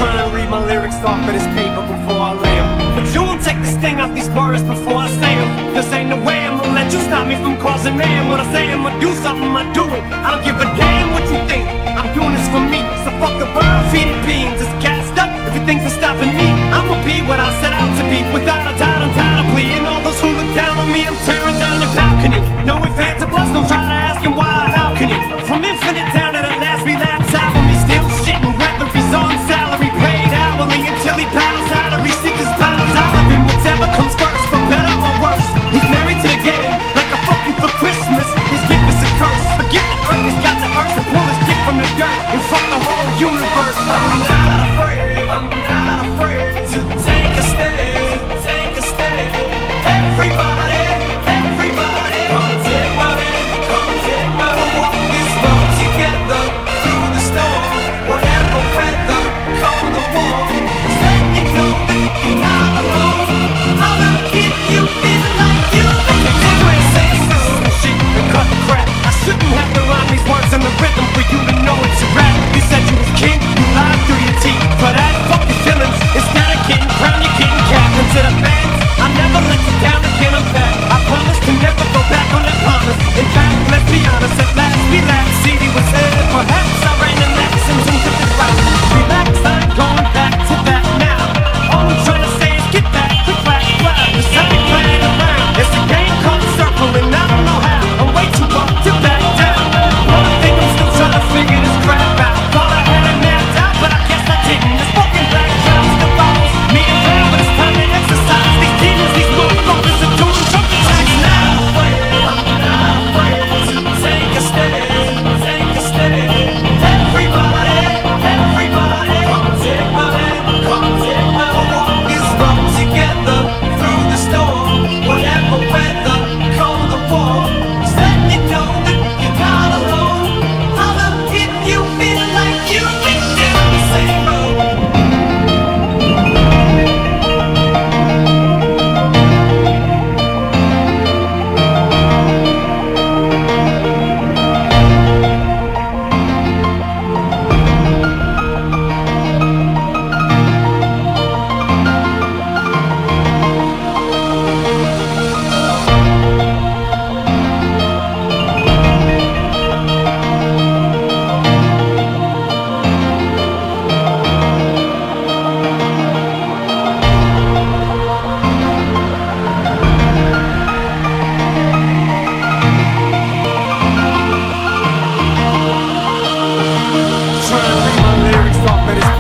Trying to read my lyrics off of this paper before I lay 'em. But you won't take the sting off these words before I say 'em. This ain't the way I'm gonna let you stop me from causing mayhem. When I say I'm gonna do something, I do it. I don't give a damn what you think. I'm doing this for me. So fuck the bird, feed it beans. It's gassed up. If you think for stopping me, I'ma be what I set out to be. Without a doubt, undoubtedly. And all those who look down on me, I'm tearing down your balcony. No ifs, ands, or buts. Don't try to ask him why or how can he. From infinite down to the last relapse album, he's still shitting whether he's on salary, paid hourly until he paddles out or he seeks his battles out of him. Whatever comes first, for better or worse. He's married to the game, like a fucking for Christmas. His gift is a curse. Forget the earth, he's got the earth to pull his gift from the dirt and fuck the whole universe. I'm not afraid, I'm not afraid to take a stand, take a stand. Everybody, everybody, come take my hand, come take my hand. Walk this road together through the storm. Whatever weather, come the warm. Let me know that you're not alone. I'm gonna keep you feeling like you belong. Say some shit and cut the crap. I shouldn't have to rhyme these words in the rhythm for you to know it's a rap. You said you was king, you lied through your teeth. For that, fuck your feelings. Instead of getting crown, you're getting capped into the fans. I never let you down again, I'm back. I promise to never go back on that promise. In fact, let's be honest, at last we laughed. CD was there, perhaps I ran the Maxims and took it right. Relax, I'm going back to that now. All I'm trying to say is get back, quick, flash, flash. Cause I ain't playing around. It's a game called circling, I don't know how. I'm way too up to back down. One thing I'm still trying to figure this crap out. Thought I had it mapped out, but I guess I didn't. This fucking black cloud still follows me around, but it's time to exercise. These demons, these motherfuckers are doing something tracks now. I'm not afraid to take a stand, take a stand. Everybody, everybody, come take my hand, come take my hand. Walk this road together through the storm. Whatever weather, come the warm. Just let me know that you're not alone. I'm gonna keep you feeling like you can do the same road. Trying to read my lyrics off of this